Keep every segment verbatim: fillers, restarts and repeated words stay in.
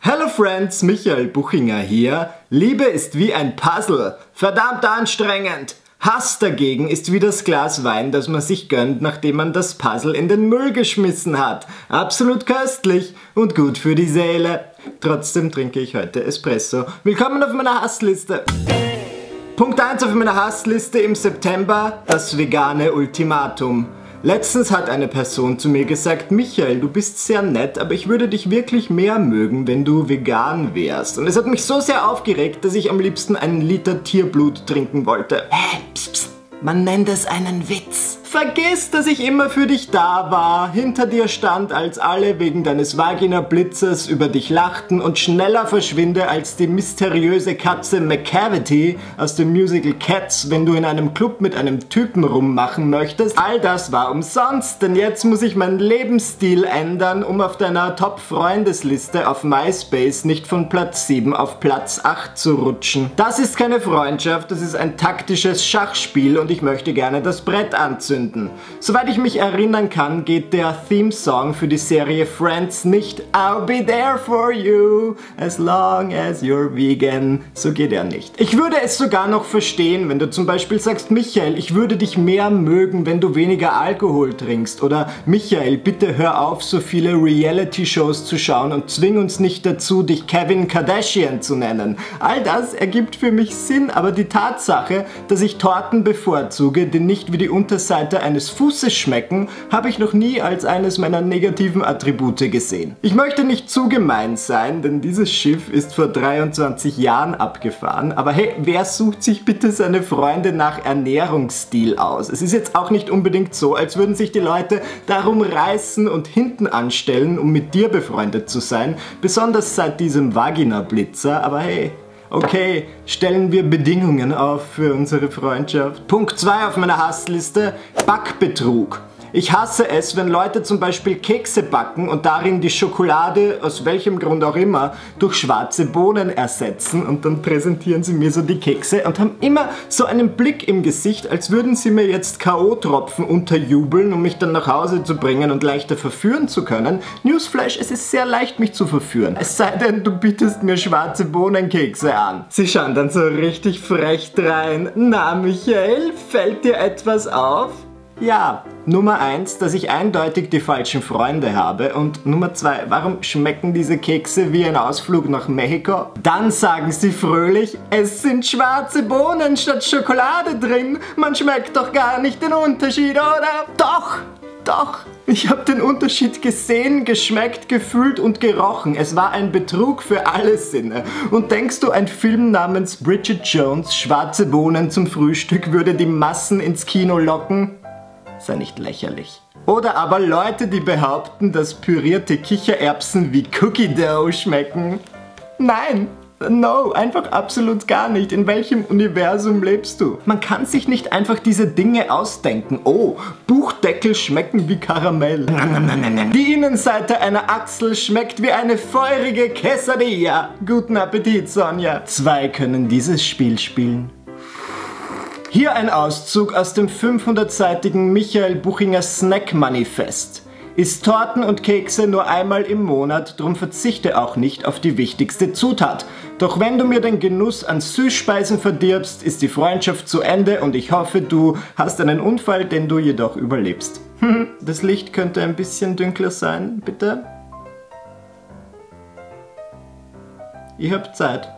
Hello Friends, Michael Buchinger hier. Liebe ist wie ein Puzzle, verdammt anstrengend. Hass dagegen ist wie das Glas Wein, das man sich gönnt, nachdem man das Puzzle in den Müll geschmissen hat. Absolut köstlich und gut für die Seele. Trotzdem trinke ich heute Espresso. Willkommen auf meiner Hassliste. Punkt eins auf meiner Hassliste im September, das vegane Ultimatum. Letztens hat eine Person zu mir gesagt, Michael, du bist sehr nett, aber ich würde dich wirklich mehr mögen, wenn du vegan wärst. Und es hat mich so sehr aufgeregt, dass ich am liebsten einen Liter Tierblut trinken wollte. Hä, pst, pst, man nennt es einen Witz. Vergiss, dass ich immer für dich da war, hinter dir stand, als alle wegen deines Vagina-Blitzes über dich lachten und schneller verschwinde als die mysteriöse Katze McCavity aus dem Musical Cats, wenn du in einem Club mit einem Typen rummachen möchtest. All das war umsonst, denn jetzt muss ich meinen Lebensstil ändern, um auf deiner Top-Freundesliste auf MySpace nicht von Platz sieben auf Platz acht zu rutschen. Das ist keine Freundschaft, das ist ein taktisches Schachspiel und ich möchte gerne das Brett anzünden. Soweit ich mich erinnern kann, geht der Theme-Song für die Serie Friends nicht I'll be there for you as long as you're vegan. So geht er nicht. Ich würde es sogar noch verstehen, wenn du zum Beispiel sagst, Michael, ich würde dich mehr mögen, wenn du weniger Alkohol trinkst. Oder Michael, bitte hör auf, so viele Reality-Shows zu schauen und zwing uns nicht dazu, dich Kevin Kardashian zu nennen. All das ergibt für mich Sinn, aber die Tatsache, dass ich Torten bevorzuge, die nicht wie die Unterseite eines Fußes schmecken, habe ich noch nie als eines meiner negativen Attribute gesehen. Ich möchte nicht zu gemein sein, denn dieses Schiff ist vor dreiundzwanzig Jahren abgefahren, aber hey, wer sucht sich bitte seine Freunde nach Ernährungsstil aus? Es ist jetzt auch nicht unbedingt so, als würden sich die Leute darum reißen und hinten anstellen, um mit dir befreundet zu sein, besonders seit diesem Vagina-Blitzer, aber hey, okay, stellen wir Bedingungen auf für unsere Freundschaft. Punkt zwei auf meiner Hassliste, Backbetrug. Ich hasse es, wenn Leute zum Beispiel Kekse backen und darin die Schokolade, aus welchem Grund auch immer, durch schwarze Bohnen ersetzen und dann präsentieren sie mir so die Kekse und haben immer so einen Blick im Gesicht, als würden sie mir jetzt K O-Tropfen unterjubeln, um mich dann nach Hause zu bringen und leichter verführen zu können. Newsflash, es ist sehr leicht, mich zu verführen. Es sei denn, du bietest mir schwarze Bohnenkekse an. Sie schauen dann so richtig frech drein. Na, Michael, fällt dir etwas auf? Ja, Nummer eins, dass ich eindeutig die falschen Freunde habe und Nummer zwei, warum schmecken diese Kekse wie ein Ausflug nach Mexiko? Dann sagen sie fröhlich, es sind schwarze Bohnen statt Schokolade drin, man schmeckt doch gar nicht den Unterschied, oder? Doch, doch, ich habe den Unterschied gesehen, geschmeckt, gefühlt und gerochen. Es war ein Betrug für alle Sinne. Und denkst du, ein Film namens Bridget Jones, Schwarze Bohnen zum Frühstück, würde die Massen ins Kino locken? Sei nicht lächerlich. Oder aber Leute, die behaupten, dass pürierte Kichererbsen wie Cookie Dough schmecken. Nein, no, einfach absolut gar nicht. In welchem Universum lebst du? Man kann sich nicht einfach diese Dinge ausdenken. Oh, Buchdeckel schmecken wie Karamell. Die Innenseite einer Achsel schmeckt wie eine feurige Quesadilla. Guten Appetit, Sonja. Zwei können dieses Spiel spielen. Hier ein Auszug aus dem fünfhundertseitigen Michael Buchinger Snack-Manifest. Isst Torten und Kekse nur einmal im Monat, drum verzichte auch nicht auf die wichtigste Zutat. Doch wenn du mir den Genuss an Süßspeisen verdirbst, ist die Freundschaft zu Ende und ich hoffe, du hast einen Unfall, den du jedoch überlebst. Das Licht könnte ein bisschen dunkler sein, bitte? Ihr habt Zeit.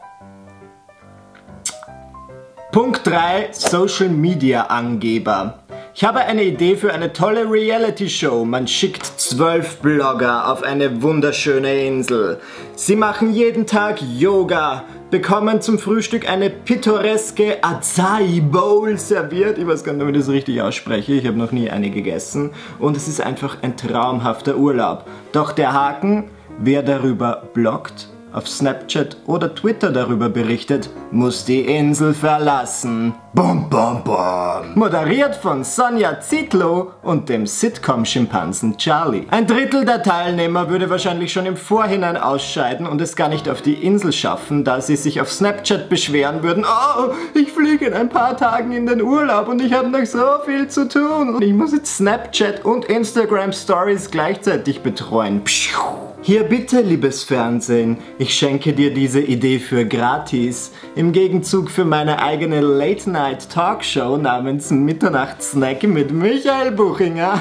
Punkt drei, Social Media Angeber. Ich habe eine Idee für eine tolle Reality-Show. Man schickt zwölf Blogger auf eine wunderschöne Insel. Sie machen jeden Tag Yoga, bekommen zum Frühstück eine pittoreske Acai Bowl serviert. Ich weiß gar nicht, ob ich das richtig ausspreche. Ich habe noch nie eine gegessen. Und es ist einfach ein traumhafter Urlaub. Doch der Haken, wer darüber bloggt, auf Snapchat oder Twitter darüber berichtet, muss die Insel verlassen. Bum, bum, bum. Moderiert von Sonja Zietlow und dem Sitcom-Schimpansen Charlie. Ein Drittel der Teilnehmer würde wahrscheinlich schon im Vorhinein ausscheiden und es gar nicht auf die Insel schaffen, da sie sich auf Snapchat beschweren würden, oh, ich fliege in ein paar Tagen in den Urlaub und ich habe noch so viel zu tun. Und ich muss jetzt Snapchat und Instagram Stories gleichzeitig betreuen. Pschuh. Hier bitte, liebes Fernsehen, ich schenke dir diese Idee für gratis. Im Gegenzug für meine eigene Late-Night-Talkshow namens Mitternachtssnack mit Michael Buchinger.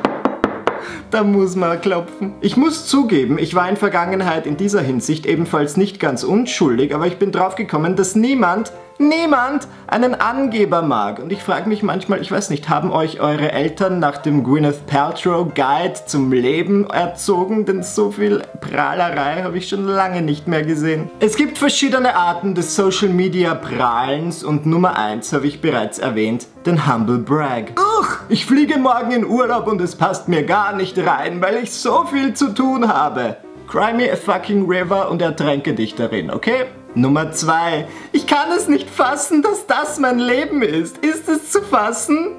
Da muss man klopfen. Ich muss zugeben, ich war in Vergangenheit in dieser Hinsicht ebenfalls nicht ganz unschuldig, aber ich bin drauf gekommen, dass niemand, niemand einen Angeber mag. Und ich frage mich manchmal, ich weiß nicht, haben euch eure Eltern nach dem Gwyneth Paltrow Guide zum Leben erzogen? Denn so viel Prahlerei habe ich schon lange nicht mehr gesehen. Es gibt verschiedene Arten des Social Media Prahlens und Nummer eins habe ich bereits erwähnt, den Humble Brag. Uch, ich fliege morgen in Urlaub und es passt mir gar nicht rein, weil ich so viel zu tun habe. Cry me a fucking river und ertränke dich darin, okay? Nummer zwei. Ich kann es nicht fassen, dass das mein Leben ist. Ist es zu fassen?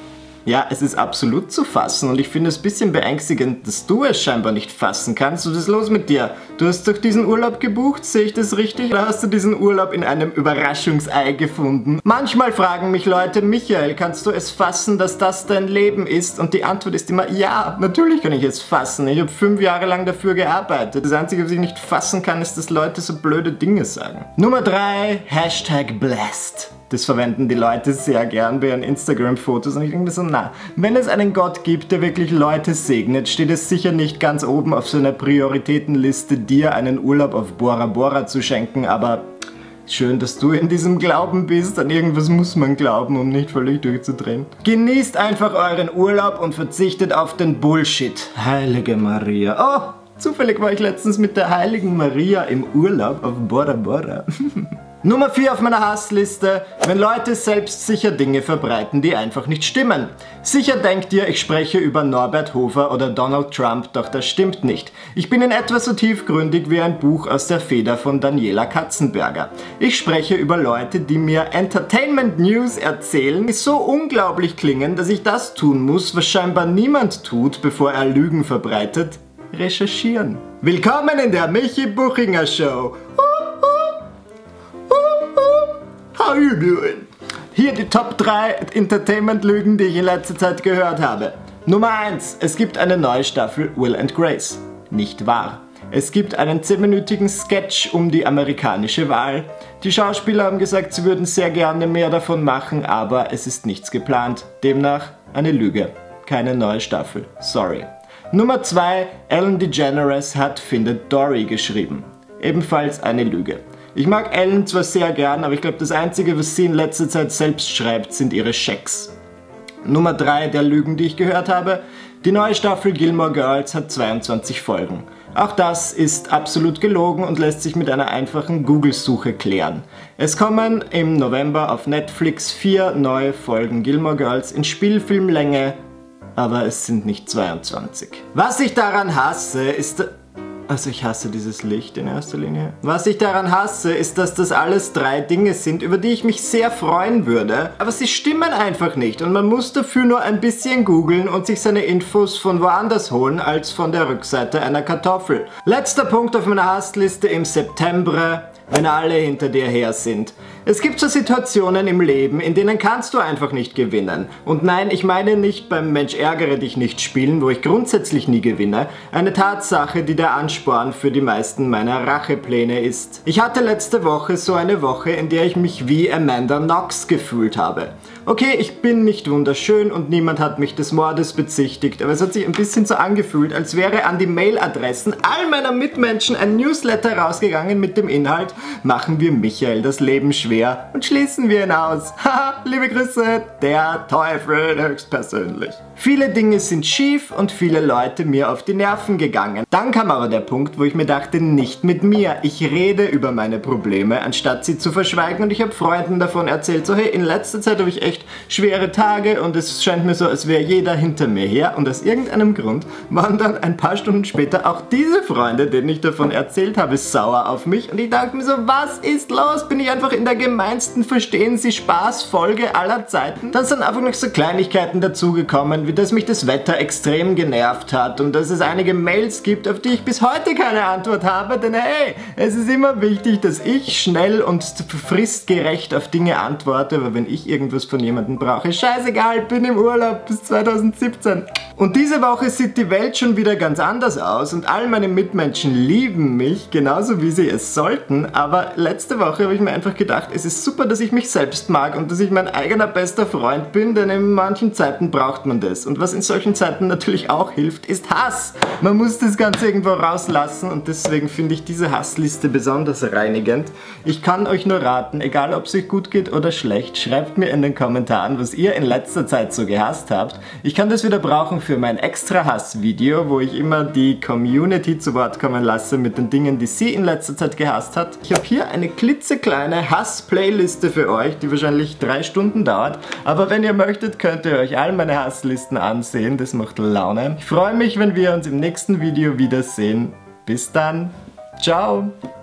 Ja, es ist absolut zu fassen und ich finde es ein bisschen beängstigend, dass du es scheinbar nicht fassen kannst. Was ist los mit dir? Du hast doch diesen Urlaub gebucht, sehe ich das richtig? Oder hast du diesen Urlaub in einem Überraschungsei gefunden? Manchmal fragen mich Leute, Michael, kannst du es fassen, dass das dein Leben ist? Und die Antwort ist immer, ja, natürlich kann ich es fassen. Ich habe fünf Jahre lang dafür gearbeitet. Das Einzige, was ich nicht fassen kann, ist, dass Leute so blöde Dinge sagen. Nummer drei, Hashtag blessed. Das verwenden die Leute sehr gern bei ihren Instagram-Fotos und ich denke mir so, na, wenn es einen Gott gibt, der wirklich Leute segnet, steht es sicher nicht ganz oben auf seiner Prioritätenliste, dir einen Urlaub auf Bora Bora zu schenken, aber schön, dass du in diesem Glauben bist. An irgendwas muss man glauben, um nicht völlig durchzudrehen. Genießt einfach euren Urlaub und verzichtet auf den Bullshit. Heilige Maria. Oh, zufällig war ich letztens mit der Heiligen Maria im Urlaub auf Bora Bora. Nummer vier auf meiner Hassliste, wenn Leute selbstsicher Dinge verbreiten, die einfach nicht stimmen. Sicher denkt ihr, ich spreche über Norbert Hofer oder Donald Trump, doch das stimmt nicht. Ich bin in etwa so tiefgründig wie ein Buch aus der Feder von Daniela Katzenberger. Ich spreche über Leute, die mir Entertainment News erzählen, die so unglaublich klingen, dass ich das tun muss, was scheinbar niemand tut, bevor er Lügen verbreitet: recherchieren. Willkommen in der Michi Buchinger Show. How you doing? Hier die Top drei Entertainment-Lügen, die ich in letzter Zeit gehört habe. Nummer eins. Es gibt eine neue Staffel Will and Grace. Nicht wahr. Es gibt einen zehnminütigen Sketch um die amerikanische Wahl. Die Schauspieler haben gesagt, sie würden sehr gerne mehr davon machen, aber es ist nichts geplant. Demnach eine Lüge. Keine neue Staffel. Sorry. Nummer zwei. Ellen DeGeneres hat Findet Dory geschrieben. Ebenfalls eine Lüge. Ich mag Ellen zwar sehr gern, aber ich glaube, das Einzige, was sie in letzter Zeit selbst schreibt, sind ihre Schecks. Nummer drei der Lügen, die ich gehört habe. Die neue Staffel Gilmore Girls hat zweiundzwanzig Folgen. Auch das ist absolut gelogen und lässt sich mit einer einfachen Google-Suche klären. Es kommen im November auf Netflix vier neue Folgen Gilmore Girls in Spielfilmlänge, aber es sind nicht zweiundzwanzig. Was ich daran hasse, ist... Also ich hasse dieses Licht in erster Linie. Was ich daran hasse, ist, dass das alles drei Dinge sind, über die ich mich sehr freuen würde. Aber sie stimmen einfach nicht und man muss dafür nur ein bisschen googeln und sich seine Infos von woanders holen als von der Rückseite einer Kartoffel. Letzter Punkt auf meiner Hassliste im September: wenn alle hinter dir her sind. Es gibt so Situationen im Leben, in denen kannst du einfach nicht gewinnen. Und nein, ich meine nicht beim Mensch ärgere dich nicht spielen, wo ich grundsätzlich nie gewinne. Eine Tatsache, die der Ansporn für die meisten meiner Rachepläne ist. Ich hatte letzte Woche so eine Woche, in der ich mich wie Amanda Knox gefühlt habe. Okay, ich bin nicht wunderschön und niemand hat mich des Mordes bezichtigt, aber es hat sich ein bisschen so angefühlt, als wäre an die Mailadressen all meiner Mitmenschen ein Newsletter rausgegangen mit dem Inhalt: machen wir Michael das Leben schwer und schließen wir ihn aus. Haha, liebe Grüße, der Teufel höchstpersönlich. Viele Dinge sind schief und viele Leute mir auf die Nerven gegangen. Dann kam aber der Punkt, wo ich mir dachte, nicht mit mir. Ich rede über meine Probleme, anstatt sie zu verschweigen, und ich habe Freunden davon erzählt, so hey, in letzter Zeit habe ich echt schwere Tage und es scheint mir so, als wäre jeder hinter mir her, und aus irgendeinem Grund waren dann ein paar Stunden später auch diese Freunde, denen ich davon erzählt habe, sauer auf mich, und ich dachte mir so, was ist los? Bin ich einfach in der gemeinsten Verstehen Sie Spaß Folge aller Zeiten? Dann sind einfach noch so Kleinigkeiten dazugekommen, wie dass mich das Wetter extrem genervt hat und dass es einige Mails gibt, auf die ich bis heute keine Antwort habe, denn hey, es ist immer wichtig, dass ich schnell und fristgerecht auf Dinge antworte, aber wenn ich irgendwas von jemandem brauche, scheißegal, bin im Urlaub bis zweitausendsiebzehn. Und diese Woche sieht die Welt schon wieder ganz anders aus und all meine Mitmenschen lieben mich, genauso wie sie es sollten, aber letzte Woche habe ich mir einfach gedacht, es ist super, dass ich mich selbst mag und dass ich mein eigener bester Freund bin, denn in manchen Zeiten braucht man das. Und was in solchen Zeiten natürlich auch hilft, ist Hass. Man muss das Ganze irgendwo rauslassen und deswegen finde ich diese Hassliste besonders reinigend. Ich kann euch nur raten, egal ob es euch gut geht oder schlecht, schreibt mir in den Kommentaren, was ihr in letzter Zeit so gehasst habt. Ich kann das wieder brauchen für mein extra Hass-Video, wo ich immer die Community zu Wort kommen lasse mit den Dingen, die sie in letzter Zeit gehasst hat. Ich habe hier eine klitzekleine Hass-Playliste für euch, die wahrscheinlich drei Stunden dauert, aber wenn ihr möchtet, könnt ihr euch all meine Hasslisten ansehen, das macht Laune. Ich freue mich, wenn wir uns im nächsten Video wiedersehen. Bis dann, ciao!